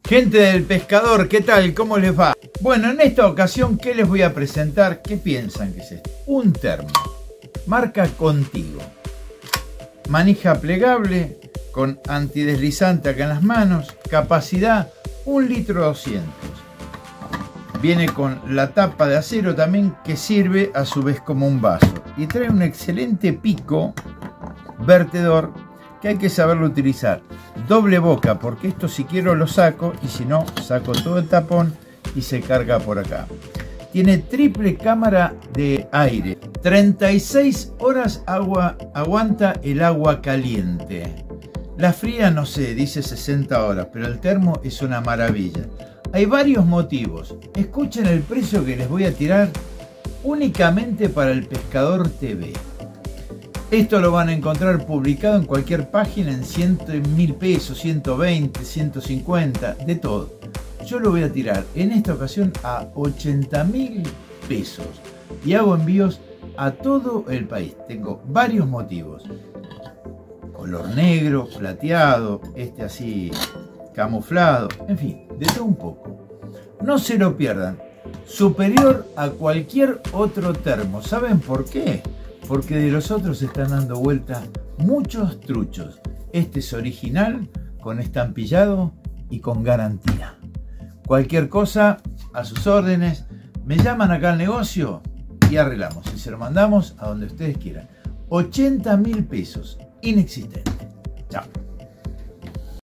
Gente del pescador, ¿qué tal? ¿Cómo les va? Bueno, en esta ocasión, ¿qué les voy a presentar? ¿Qué piensan que es esto? Un termo, marca Contigo. Manija plegable, con antideslizante acá en las manos, capacidad 1,2 litros. Viene con la tapa de acero también, que sirve a su vez como un vaso. Y trae un excelente pico vertedor que hay que saberlo utilizar. Doble boca, porque esto si quiero lo saco y si no, saco todo el tapón y se carga por acá. Tiene triple cámara de aire. 36 horas aguanta el agua caliente. La fría no sé, dice 60 horas, pero el termo es una maravilla. Hay varios motivos. Escuchen el precio que les voy a tirar únicamente para el Pescador TV. Esto lo van a encontrar publicado en cualquier página en 100.000 pesos, 120, 150, de todo. Yo lo voy a tirar en esta ocasión a 80.000 pesos y hago envíos a todo el país. Tengo varios motivos. Color negro, plateado, este así camuflado, en fin, de todo un poco. No se lo pierdan. Superior a cualquier otro termo. ¿Saben por qué? Porque de los otros están dando vuelta muchos truchos. Este es original, con estampillado y con garantía. Cualquier cosa, a sus órdenes, me llaman acá al negocio y arreglamos. Y se lo mandamos a donde ustedes quieran. 80.000 pesos, inexistente. Chao.